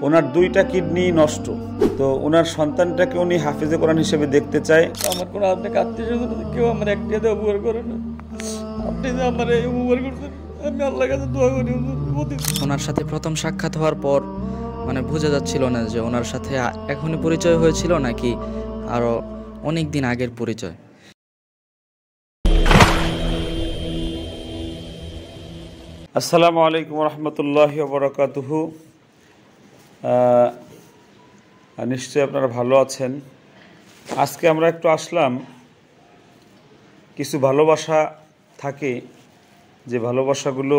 ওনার দুইটা কিডনি নষ্ট। তো ওনার সন্তানটাকে উনি হাফেজে কোরআন হিসেবে দেখতে চায়। আমার কোনো আপনাকে আত্মীয়-স্বজন কেউ আমার একটা দিয়ে উপকার করে না। আপনি যে আমার এই উপকার করছেন, আমি আল্লাহর কাছে দোয়া করি। ওনার সাথে প্রথম সাক্ষাৎ হওয়ার পর বোঝা যাচ্ছিল না যে ওনার সাথে এখনই পরিচয় হয়েছিল নাকি আরো অনেক দিন আগের পরিচয়। আসসালামু আলাইকুম রহমতুল্লাহি ওয়া বারাকাতুহু। নিশ্চয়ই আপনারা ভালো আছেন। আজকে আমরা একটু আসলাম, কিছু ভালোবাসা থাকে যে ভালোবাসাগুলো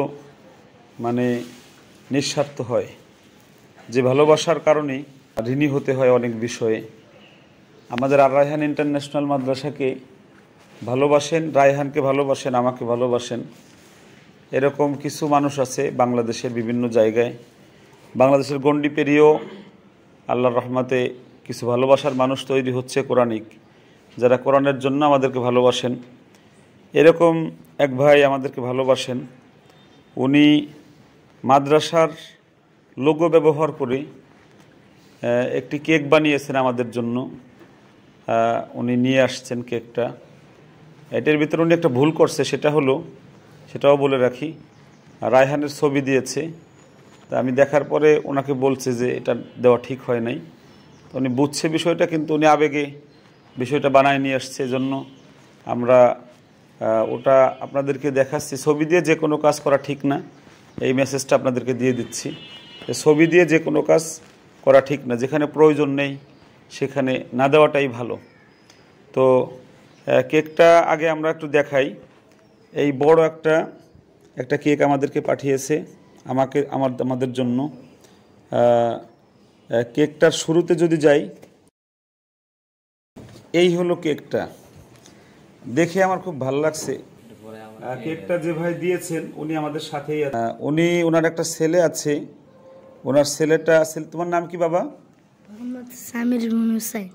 নিঃস্বার্থ হয়, যে ভালোবাসার কারণে ঋণী হতে হয় অনেক বিষয়ে। আমাদের আর রায়হান ইন্টারন্যাশনাল মাদ্রাসাকে ভালোবাসেন, রায়হানকে ভালোবাসেন, আমাকে ভালোবাসেন, এরকম কিছু মানুষ আছে বাংলাদেশের বিভিন্ন জায়গায়। বাংলাদেশের গণ্ডি পেরিয়েও আল্লাহর রহমতে কিছু ভালোবাসার মানুষ তৈরি হচ্ছে কোরআনিক, যারা কোরআনের জন্য আমাদেরকে ভালোবাসেন। এরকম এক ভাই আমাদেরকে ভালোবাসেন। উনি মাদ্রাসার লোগো ব্যবহার করে একটি কেক বানিয়েছেন আমাদের জন্য। উনি নিয়ে আসছেন কেকটা। এটার ভিতরে উনি একটা ভুল করছে, সেটাও বলে রাখি, রায়হানের ছবি দিয়েছে। তা আমি দেখার পরে ওনাকে বলছে যে এটা দেওয়া ঠিক হয় নাই। তো উনি বুঝছে বিষয়টা, কিন্তু উনি আবেগে বিষয়টা বানায় নিয়ে আসছে। এজন্য আমরা ওটা আপনাদেরকে দেখাচ্ছি। ছবি দিয়ে যে কোনো কাজ করা ঠিক না, এই মেসেজটা আপনাদেরকে দিয়ে দিচ্ছি। ছবি দিয়ে যে কোনো কাজ করা ঠিক না, যেখানে প্রয়োজন নেই সেখানে না দেওয়াটাই ভালো। তো কেকটা আগে আমরা একটু দেখাই। এই বড় একটা কেক আমাদেরকে পাঠিয়েছে আমাদের জন্য। কেকটার শুরুতে যদি যাই, এই হলো কেকটা। দেখে আমার খুব ভালো লাগছে। কেকটা যে ভাই দিয়েছেন উনি আমাদের সাথেই, ওনার একটা ছেলে আছে। ওনার ছেলেটা, তোমার নাম কি বাবা? সামির বিন হুসাইন।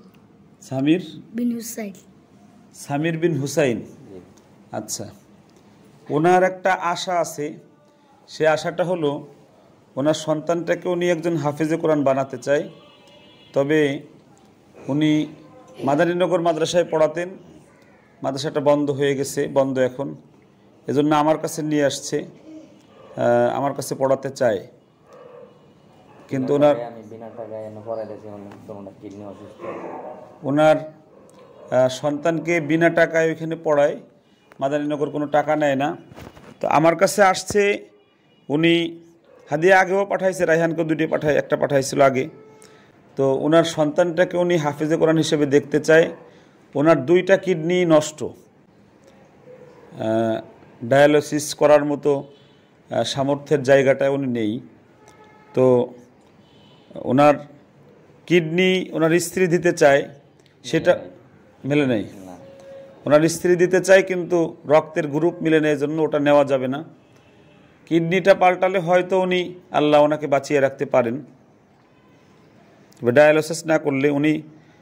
সামির বিন হুসাইন। আচ্ছা, ওনার একটা আশা আছে। সে আশাটা হলো ওনার সন্তানটাকে উনি একজন হাফেজে কোরআন বানাতে চায়। তবে উনি মাদারীনগর মাদ্রাসায় পড়াতেন, মাদ্রাসাটা বন্ধ হয়ে গেছে, বন্ধ এখন। এজন্য আমার কাছে নিয়ে আসছে, আমার কাছে পড়াতে চায়। কিন্তু ওনার সন্তানকে বিনা টাকায় ওইখানে পড়ায়, মাদারীনগর কোনো টাকা নেয় না। তো আমার কাছে আসছে, উনি হাদিয়া আগেও পাঠাইছে, রায়হানকেও একটা পাঠাইছিল আগে। তো ওনার সন্তানটাকে উনি হাফেজে কোরআন হিসেবে দেখতে চায়। ওনার দুইটা কিডনি নষ্ট, ডায়ালিসিস করার মতো সামর্থ্যের জায়গাটায় উনি নেই। তো ওনার কিডনি ওনার স্ত্রী দিতে চায়, সেটা মেলে নেই। ওনার স্ত্রী দিতে চায়, কিন্তু রক্তের গ্রুপ মিলে নেই, জন্য ওটা নেওয়া যাবে না। কিডনিটা পাল্টালে হয়তো উনি আল্লাহ ওনাকে বাঁচিয়ে রাখতে পারেন। ডায়ালিসিস না করলে উনি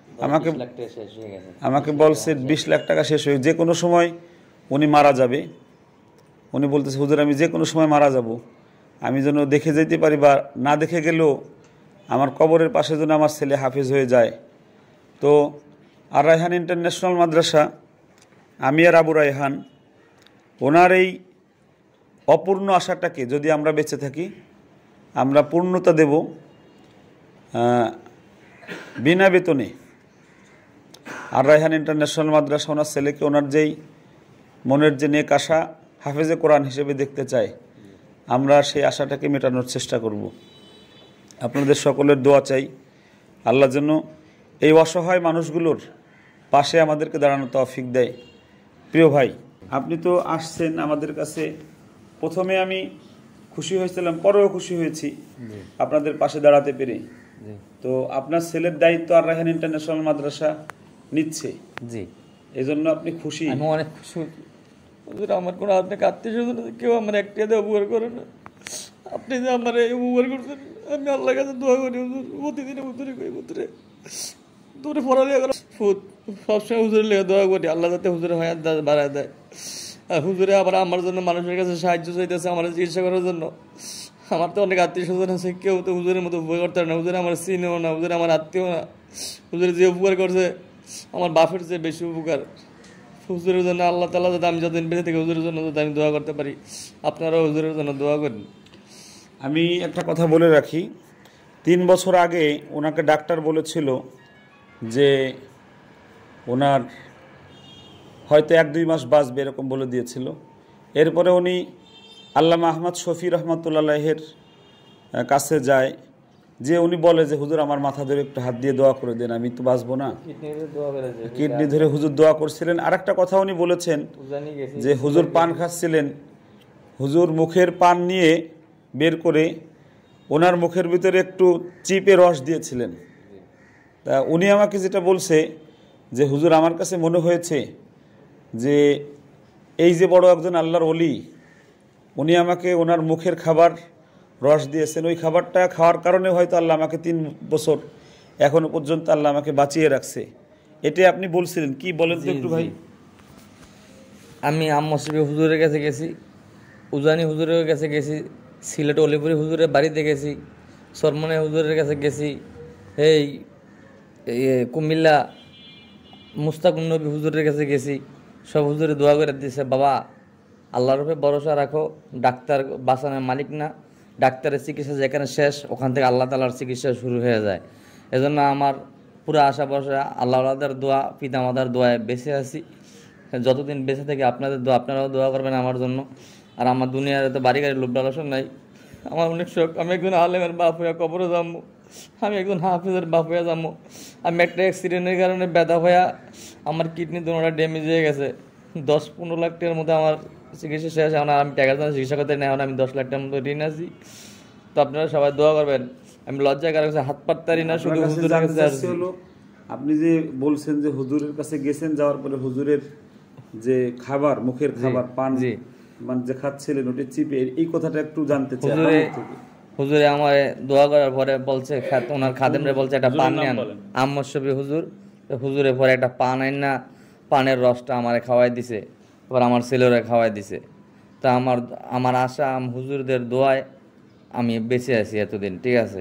আমাকে বলছে 20 লাখ টাকা শেষ হয়ে যে কোনো সময় উনি মারা যাবে। উনি বলতেছে, হুজুর আমি যে কোনো সময় মারা যাব, আমি যেন দেখে যেতে পারি, বা না দেখে গেলেও আমার কবরের পাশে যেন আমার ছেলে হাফেজ হয়ে যায়। তো আর রায়হান ইন্টারন্যাশনাল মাদ্রাসা, আমি আর আবু রায়হান, ওনার এই অপূর্ণ আশাটাকে যদি আমরা বেঁচে থাকি, আমরা পূর্ণতা দেব বিনা বেতনে। আর রায়হান ইন্টারন্যাশনাল মাদ্রাসা ওনার ছেলেকে ওনার যেই মনের যে নেক আশা হাফেজে কোরআন হিসেবে দেখতে চায়, আমরা সেই আশাটাকে মেটানোর চেষ্টা করব। আপনাদের সকলের দোয়া চাই, আল্লাহ যেন এই অসহায় মানুষগুলোর পাশে আমাদেরকে দাঁড়ানো তৌফিক দেয়। প্রিয় ভাই, আপনি তো আসছেন আমাদের কাছে। প্রথমে আমি খুশি হয়েছিলাম, পরেও খুশি হয়েছি আপনাদের পাশে দাঁড়াতে পেরে। তো আপনার ছেলের দায়িত্ব আর রায়হান ইন্টারন্যাশনাল মাদ্রাসা নিচ্ছে, জি, এই জন্য আপনি খুশি? আমি অনেক খুশি। আমার কোনো আপনাকে আত্মীয়-স্বজন কেউ আমার একটা দিয়ে উপকার করে না। আপনি যে আমার এই উপকার করছেন, আমি আল্লাহর কাছে দোয়া করি। প্রতিদিনে হুজুরে পড়ালেখা করা সবসময় হুজুরের লেগে দোয়া করি, আল্লাহ যাতে হুজুরের হায়াত বাড়ায় দেয়। আর হুজুরে আবার আমার জন্য মানুষের কাছে সাহায্য চাইতেছে আমার চিকিৎসা করার জন্য। আমার তো অনেক আত্মীয় স্বজন আছে, কেউ তো হুজুরের মতো উপকার করতে পারে না। হুজুর আমার চিনেও না, হুজুর আমার আত্মীয় না। হুজুর যে উপকার করছে আমার বাপের চেয়ে বেশি উপকার। হুজুরের জন্য আল্লাহ তাআলা যাতে আমি যতদিন বেঁচে থাকি হুজুরের জন্য যাতে আমি দোয়া করতে পারি, আপনারাও হুজুরের জন্য দোয়া করেন। আমি একটা কথা বলে রাখি, 3 বছর আগে ওনাকে ডাক্তার বলেছিল যে ওনার হয়তো 1-2 মাস বাঁচবে, এরকম বলে দিয়েছিল। এরপরে উনি আল্লামা আহমদ শফি রহমতুল্লাহের কাছে যায়, যে উনি বলে যে হুজুর আমার মাথা ধরে একটু হাত দিয়ে দোয়া করে দেন, আমি তো বাঁচবো না। কিডনি ধরে হুজুর দোয়া করছিলেন। আর একটা কথা উনি বলেছেন যে হুজুর পান খাচ্ছিলেন, হুজুর মুখের পান নিয়ে বের করে ওনার মুখের ভিতরে একটু চিপে রস দিয়েছিলেন। তা উনি আমাকে যেটা বলছে যে হুজুর আমার কাছে মনে হয়েছে যে এই যে বড় একজন আল্লাহর ওলি, উনি আমাকে ওনার মুখের খাবার রস দিয়েছেন, ওই খাবারটা খাওয়ার কারণে হয়তো আল্লাহ আমাকে 3 বছর এখনো পর্যন্ত আল্লাহ আমাকে বাঁচিয়ে রাখছে। এটাই আপনি বলছিলেন, কি বলেন তো একটু ভাই? আমি আম্মশরী হুজুরের কাছে গেছি, উজানি হুজুরের কাছে গেছি, সিলেট অলিপুরি হুজুরের বাড়িতে গেছি, সরমনে হুজুরের কাছে গেছি, এই কুমিল্লা মুস্তাকুন নবী হুজুরের কাছে গেছি। সব হুজুরে দোয়া করে দিয়েছে, বাবা আল্লাহর উপরে ভরসা রাখো, ডাক্তার বাঁচানোর মালিক না, ডাক্তারের চিকিৎসা যেখানে শেষ ওখান থেকে আল্লাহ তাআলার চিকিৎসা শুরু হয়ে যায়। এজন্য আমার পুরো আশা ভরসা আল্লাহর দোয়া, পিতা মাতার দোয়ায় বেঁচে আছি। যতদিন বেঁচে থাকি আপনাদের দোয়া, আপনারাও দোয়া করবেন আমার জন্য। আর আমার দুনিয়ার তো বাড়ি গাড়ি লোভ লালসা নাই, আমার অনেক শখ। আমি একজন আলেমের বাপ হইয়া কবরে যাবো, আমি একজন হাফিজের বাপ হইয়া যাবো। আমি একটা অ্যাক্সিডেন্টের কারণে ব্যথা হইয়া আমার কিডনি দুটোটা ড্যামেজ হয়ে গেছে। 10-15 লাখ টাকার মধ্যে আমার চিকিৎসা শেষ। এখন আমি টাকার জন্য চিকিৎসা করতে নেই, এখন আমি 10 লাখ টাকার মতো ঋণ আছি। তো আপনারা সবাই দোয়া করবেন। আমি লজ্জায় কারো কাছে হাত পাততারি না, শুধু হুজুরের কাছে আসছি। আপনি যে বলছেন যে হুজুরের কাছে গেছেন, যাওয়ার পরে হুজুরের যে খাবার, মুখের খাবার, পান মানে যে খাচ্ছিলেন ওটা চিপে, এই কথাটা একটু জানতে চাই। হুজুরে আমার দোয়া করার পরে বলছে, ওনার খাদেমরে বলছে একটা পান নেন, আম্মদ শফি হুজুর। হুজুরে পরে একটা পান আইন না, পানের রসটা আমারে খাওয়াই দিছে, এবার আমার ছেলেরা খাওয়াই দিছে। তা আমার আশা হুজুরদের দোয়ায় আমি বেঁচে আছি এতদিন, ঠিক আছে।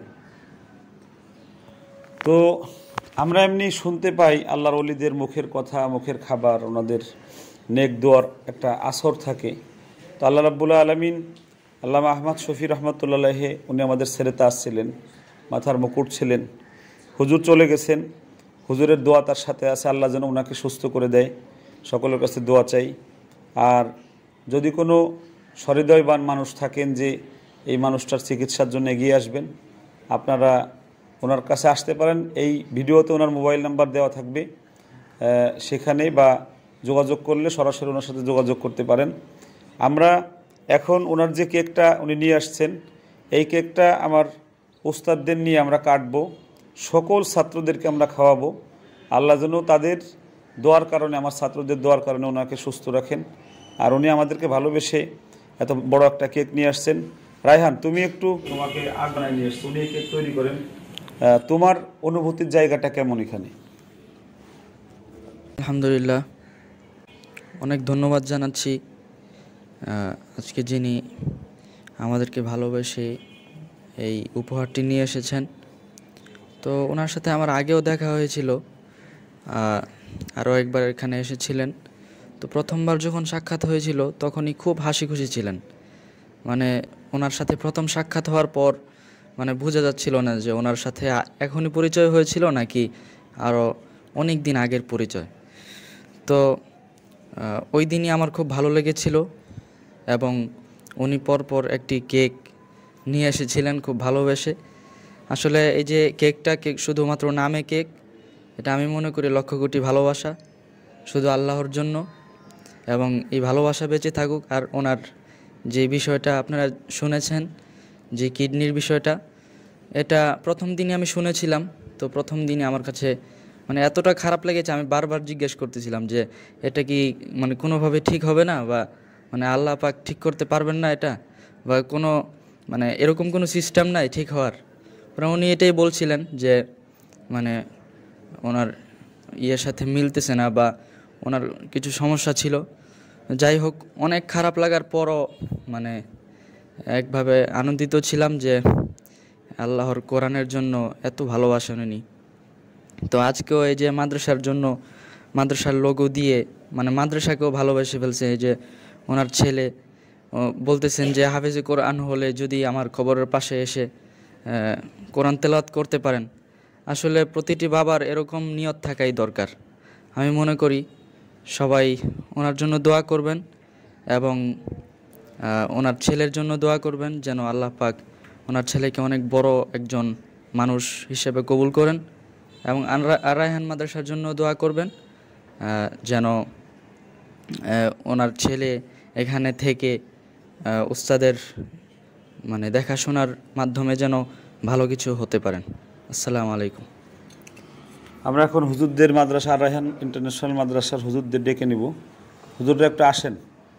তো আমরা এমনি শুনতে পাই আল্লাহর ওলিদের মুখের কথা, মুখের খাবার, ওনাদের নেক দোয়ার একটা আসর থাকে। তো আল্লাহ রাব্বুল আলামিন আল্লামা আহমদ শফি রহমতুল্লাহে উনি আমাদের ছেড়ে আসছিলেন, মাথার মুকুট ছিলেন। হুজুর চলে গেছেন, হুজুরের দোয়া তার সাথে আছে, আল্লাহ যেন ওনাকে সুস্থ করে দেয়, সকলের কাছে দোয়া চাই। আর যদি কোনো সহৃদয়বান মানুষ থাকেন যে এই মানুষটার চিকিৎসার জন্য এগিয়ে আসবেন, আপনারা ওনার কাছে আসতে পারেন। এই ভিডিওতে ওনার মোবাইল নাম্বার দেওয়া থাকবে, সেখানে বা যোগাযোগ করলে সরাসরি ওনার সাথে যোগাযোগ করতে পারেন। আমরা এখন ওনার যে কেকটা উনি নিয়ে আসছেন, এই কেকটা আমার উস্তাদদের নিয়ে আমরা কাটবো, সকল ছাত্রদেরকে আমরা খাওয়াবো। আল্লাহ যেন তাদের দোয়ার কারণে, আমার ছাত্রদের দোয়ার কারণে ওনাকে সুস্থ রাখেন। আর উনি আমাদেরকে ভালোবেসে এত বড় একটা কেক নিয়ে আসছেন। রায়হান, তুমি একটু, তোমাকে আগ বানায় নিয়ে আসছো, উনি এই কেক তৈরি করেন। তোমার অনুভূতির জায়গাটা কেমন এখানে? আলহামদুলিল্লাহ, অনেক ধন্যবাদ জানাচ্ছি আজকে যিনি আমাদেরকে ভালোবেসে এই উপহারটি নিয়ে এসেছেন। তো ওনার সাথে আমার আগেও দেখা হয়েছিল, আরও একবার এখানে এসেছিলেন। তো প্রথমবার যখন সাক্ষাৎ হয়েছিল তখনই খুব হাসি খুশি ছিলেন। মানে ওনার সাথে প্রথম সাক্ষাৎ হওয়ার পর মানে বোঝা যাচ্ছিল না যে ওনার সাথে এখনই পরিচয় হয়েছিল নাকি আরও অনেক দিন আগের পরিচয়। তো ওই দিনই আমার খুব ভালো লেগেছিল এবং উনি পরপর একটি কেক নিয়ে এসেছিলেন খুব ভালোবেসে। আসলে এই যে কেক শুধুমাত্র নামে কেক, এটা আমি মনে করি লক্ষ কোটি ভালোবাসা শুধু আল্লাহর জন্য, এবং এই ভালোবাসা বেঁচে থাকুক। আর ওনার যে বিষয়টা আপনারা শুনেছেন, যে কিডনির বিষয়টা, এটা প্রথম দিনই আমি শুনেছিলাম। তো প্রথম দিনই আমার কাছে মানে এতটা খারাপ লেগেছে, আমি বারবার জিজ্ঞেস করতেছিলাম যে এটা কি মানে কোনোভাবে ঠিক হবে না, বা মানে আল্লাহ পাক ঠিক করতে পারবেন না এটা, বা কোনো মানে এরকম কোনো সিস্টেম নাই ঠিক হওয়ার। উনি এটাই বলছিলেন যে মানে ওনার ইয়ের সাথে মিলতেছে না বা ওনার কিছু সমস্যা ছিল। যাই হোক, অনেক খারাপ লাগার পরও মানে একভাবে আনন্দিত ছিলাম যে আল্লাহর কোরআনের জন্য এত ভালোবাসা উনি। তো আজকেও এই যে মাদ্রাসার জন্য মাদ্রাসার লোগো দিয়ে মানে মাদ্রাসাকেও ভালোবেসে ফেলছে। এই যে ওনার ছেলে বলতেছেন যে হাফেজে কোরআন হলে যদি আমার খবরের পাশে এসে কোরআন তেলাওয়াত করতে পারেন। আসলে প্রতিটি বাবার এরকম নিয়ত থাকাই দরকার। আমি মনে করি সবাই ওনার জন্য দোয়া করবেন এবং ওনার ছেলের জন্য দোয়া করবেন যেন আল্লাহ পাক ওনার ছেলেকে অনেক বড় একজন মানুষ হিসেবে কবুল করেন, এবং আর রায়হান মাদ্রাসার জন্য দোয়া করবেন যেন ওনার ছেলে এখানে থেকে উস্তাদের মানে দেখাশোনার মাধ্যমে যেন ভালো কিছু হতে পারেন। আসসালামু আলাইকুম। আমরা এখন হুজুরদের মাদ্রাসা আর রায়হান ইন্টারন্যাশনাল মাদ্রাসার হুজুরদের ডেকে নিব। হুজুররা একটু আসেন।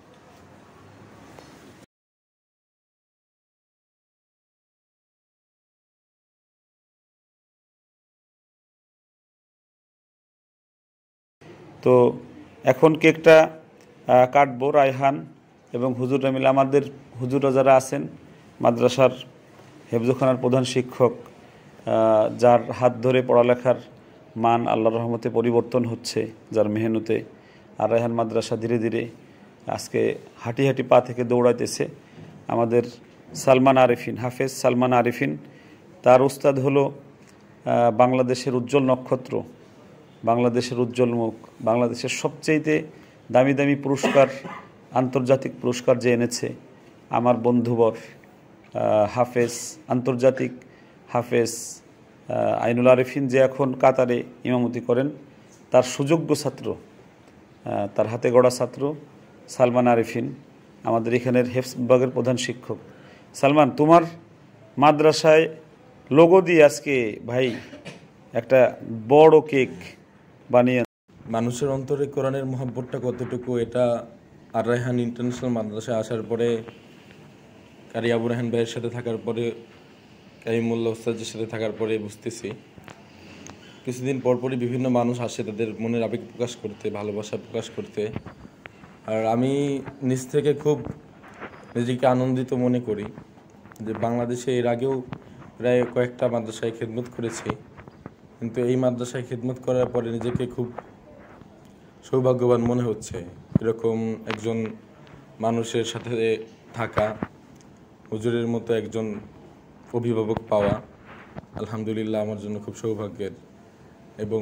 তো এখন কেকটা কাটবো রায়হান এবং হুজুররা মিলে। আমাদের হুজুররা যারা আছেন মাদ্রাসার হেফজখানার প্রধান শিক্ষক, যার হাত ধরে পড়ালেখার মান আল্লাহর রহমতে পরিবর্তন হচ্ছে, যার মেহনতে আর রায়হান মাদ্রাসা ধীরে ধীরে আজকে হাঁটি হাঁটি পা থেকে দৌড়াইতেছে। আমাদের সালমান আরিফিন, হাফেজ সালমান আরিফিন, তার উস্তাদ হলো বাংলাদেশের উজ্জ্বল নক্ষত্র, বাংলাদেশের উজ্জ্বল মুখ, বাংলাদেশের সবচেয়ে দামি দামি পুরস্কার, আন্তর্জাতিক পুরস্কার যে এনেছে আমার বন্ধুবর হাফেজ, আন্তর্জাতিক হাফেজ আইনুল আরিফিন, যে এখন কাতারে ইমামতি করেন, তার সুযোগ্য ছাত্র, তার হাতে গড়া ছাত্র সালমান আরিফিন, আমাদের এখানের হেফজ বিভাগের প্রধান শিক্ষক। সালমান, তোমার মাদ্রাসায় লোগো দিয়ে আজকে ভাই একটা বড় কেক বানিয়ে। মানুষের অন্তরে কোরআনের মহব্বতটা কতটুকু, এটা আর রায়হান ইন্টারন্যাশনাল মাদ্রাসায় আসার পরে, কারি আবু রায়হান ভাইয়ের সাথে থাকার পরে, কারিমুল্লাহ ওস্তাদের সাথে থাকার পরে বুঝতেছি। কিছুদিন পরপরই বিভিন্ন মানুষ আসে তাদের মনের আবেগ প্রকাশ করতে, ভালোবাসা প্রকাশ করতে। আর আমি নিজ থেকে খুব নিজেকে আনন্দিত মনে করি যে বাংলাদেশে এর আগেও প্রায় কয়েকটা মাদ্রাসায় খেদমত করেছি, কিন্তু এই মাদ্রাসায় খেদমত করার পরে নিজেকে খুব সৌভাগ্যবান মনে হচ্ছে। এরকম একজন মানুষের সাথে থাকা, হুজুরের মতো একজন অভিভাবক পাওয়া আলহামদুলিল্লাহ আমার জন্য খুব সৌভাগ্যের। এবং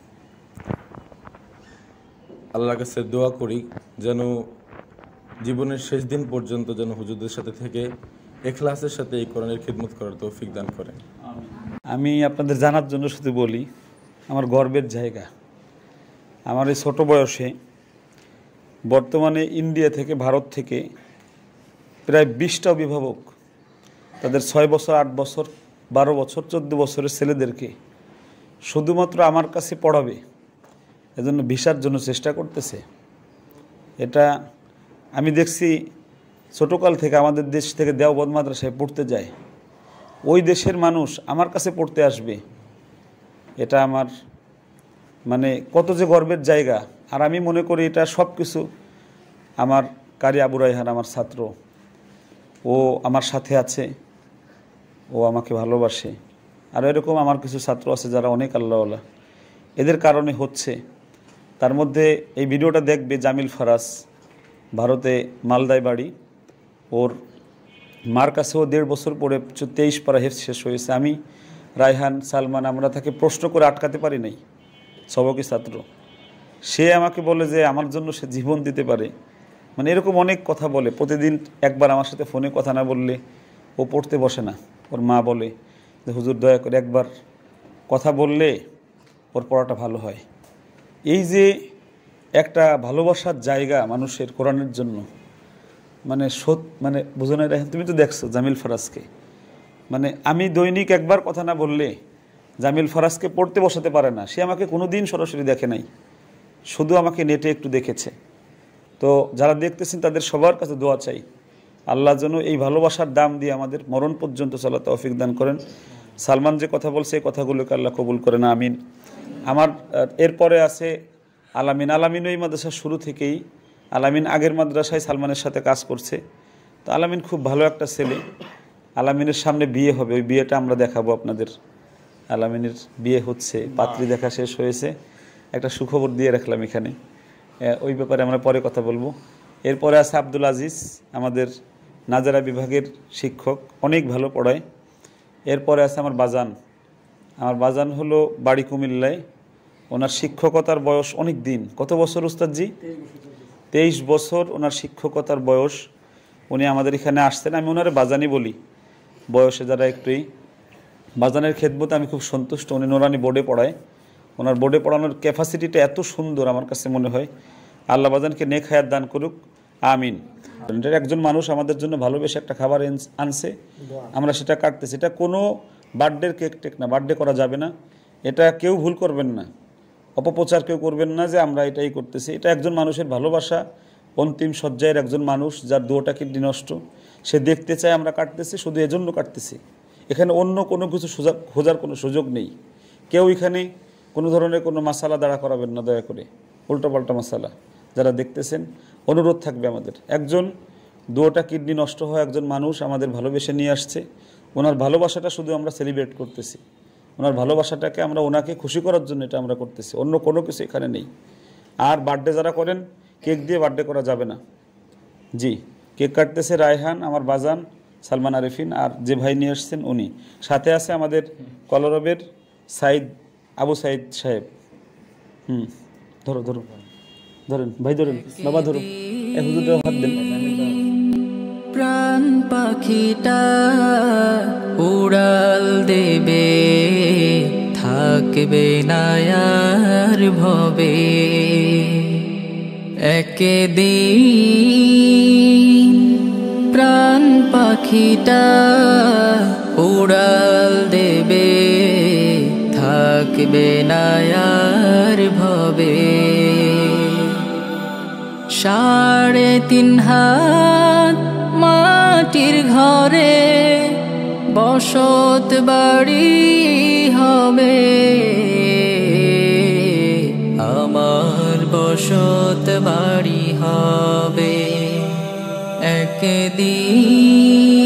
আল্লাহর কাছে দোয়া করি যেন জীবনের শেষ দিন পর্যন্ত যেন হুজুরদের সাথে থেকে ইখলাসের সাথে এই কোরআনের খিদমত করার তৌফিক দান করেন। আমি আপনাদের জানার জন্য শুধু বলি, আমার গর্বের জায়গা, আমার এই ছোটো বয়সে বর্তমানে ইন্ডিয়া থেকে, ভারত থেকে প্রায় 20টা অভিভাবক তাদের 6 বছর, 8 বছর, 12 বছর, 14 বছরের ছেলেদেরকে শুধুমাত্র আমার কাছে পড়াবে এজন্য ভিসার জন্য চেষ্টা করতেছে। এটা আমি দেখছি ছোটোকাল থেকে আমাদের দেশ থেকে দেওবন্দ মাদ্রাসায় পড়তে যায়, ওই দেশের মানুষ আমার কাছে পড়তে আসবে। এটা আমার মানে কত যে গর্বের জায়গা। আর আমি মনে করি এটা সব কিছু আমার কারি আবু রায়হান, আমার ছাত্র, ও আমার সাথে আছে, ও আমাকে ভালোবাসে। আর এরকম আমার কিছু ছাত্র আছে যারা অনেক আল্লাহওয়ালা, এদের কারণে হচ্ছে। তার মধ্যে এই ভিডিওটা দেখবে জামিল ফারাজ, ভারতে মালদায় বাড়ি, ওর মার কাছেও 1.5 বছর পরে 23 পারা হেফজ শেষ হয়েছে। আমি, রায়হান, সালমান, আমরা তাকে প্রশ্ন করে আটকাতে পারি নাই, সবকি ছাত্র। সে আমাকে বলে যে আমার জন্য সে জীবন দিতে পারে, মানে এরকম অনেক কথা বলে। প্রতিদিন একবার আমার সাথে ফোনে কথা না বললে ও পড়তে বসে না। ওর মা বলে যে হুজুর দয়া করে একবার কথা বললে ওর পড়াটা ভালো হয়। এই যে একটা ভালোবাসার জায়গা মানুষের কোরআনের জন্য, মানে মানে বুঝো না, তুমি তো দেখছো জামিল ফারাজকে, মানে আমি দৈনিক একবার কথা না বললে জামিল ফারাজকে পড়তে বসাতে পারে না। সে আমাকে কোনো দিন সরাসরি দেখে নাই, শুধু আমাকে নেটে একটু দেখেছে। তো যারা দেখতেছেন তাদের সবার কাছে দোয়া চাই, আল্লাহ যেন এই ভালোবাসার দাম দিয়ে আমাদের মরণ পর্যন্ত চলা তৌফিক দান করেন। সালমান যে কথা বলছে এই কথাগুলোকে আল্লাহ কবুল করেন, আমিন। আমার এরপরে আছে আলামিন। আলামিন ওই মাদ্রাসার শুরু থেকেই, আলামিন আগের মাদ্রাসায় সালমানের সাথে কাজ করছে। তো তো আলামিন খুব ভালো একটা ছেলে। আলামিনের সামনে বিয়ে হবে, ওই বিয়েটা আমরা দেখাবো আপনাদের। আলামিনের বিয়ে হচ্ছে, পাত্রী দেখা শেষ হয়েছে, একটা সুখবর দিয়ে রাখলাম এখানে। ওই ব্যাপারে আমরা পরে কথা বলবো। এরপরে আছে আব্দুল আজিজ, আমাদের নাজারা বিভাগের শিক্ষক, অনেক ভালো পড়ায়। এরপরে আছে আমার বাজান। আমার বাজান হলো বাড়ি কুমিল্লায়। ওনার শিক্ষকতার বয়স অনেক দিন। কত বছর উস্তাদজি? 23 বছর ওনার শিক্ষকতার বয়স। উনি আমাদের এখানে আসতেন, আমি ওনারে বাজানই বলি, বয়সে যারা একটুই। বাজানের খেদমতে আমি খুব সন্তুষ্ট। উনি নোরানি বোর্ডে পড়ায়। ওনার বোর্ডে পড়ানোর ক্যাপাসিটিটা এত সুন্দর আমার কাছে মনে হয়। আল্লাহ বাজানকে নেক হায়াত দান করুক, আমিন। একজন মানুষ আমাদের জন্য ভালোবেসে একটা খাবার আনছে, আমরা সেটা কাটতেছি। এটা কোনো বার্থডের কেক টেক না, বার্থডে করা যাবে না। এটা কেউ ভুল করবেন না, অপপ্রচার কেউ করবেন না যে আমরা এটাই করতেছি। এটা একজন মানুষের ভালোবাসা, অন্তিম শয্যায়ের একজন মানুষ যার 2টা কিডনি নষ্ট, সে দেখতে চায় আমরা কাটতেছি, শুধু এজন্য কাটতেছি। এখানে অন্য কোনো কিছু খোঁজার কোনো সুযোগ নেই। কেউ এখানে কোনো ধরনের কোনো মশালা দাঁড়া করাবেন না দয়া করে, উল্টোপাল্টা মশালা। যারা দেখতেছেন অনুরোধ থাকবে আমাদের, একজন 2টা কিডনি নষ্ট হয় একজন মানুষ আমাদের ভালোবেসে নিয়ে আসছে। ওনার ভালোবাসাটা শুধু আমরা সেলিব্রেট করতেছি, ওনার ভালোবাসাটাকে আমরা ওনাকে খুশি করার জন্য এটা আমরা করতেছি, অন্য কোনো কিছু এখানে নেই। আর বার্থডে যারা করেন, কেক দিয়ে বার্থডে করা যাবে না। জি, কেক কাটতেছে রায়হান, আমার বাজান সালমান আরিফিন, আর যে ভাই নিয়ে আসছেন উনি। সাথে আছে আমাদের কলরবের আবু সাইদ সাহেব। ধরো ধরো, ধরেন ভাই, ধরেন বাবা, ধরো, হুজুরের হাত দেন। প্রাণ পাখিটা উড়াল দেবে, থাকবে না আর ভবে। একদিন প্রাণ পাখিটা উড়াল দেবে, থাকবে না আর ভবে। 3.5 হাত মাটির ঘরে বসত বাড়ি হবে, আমার বসত বাড়ি হবে। একদিন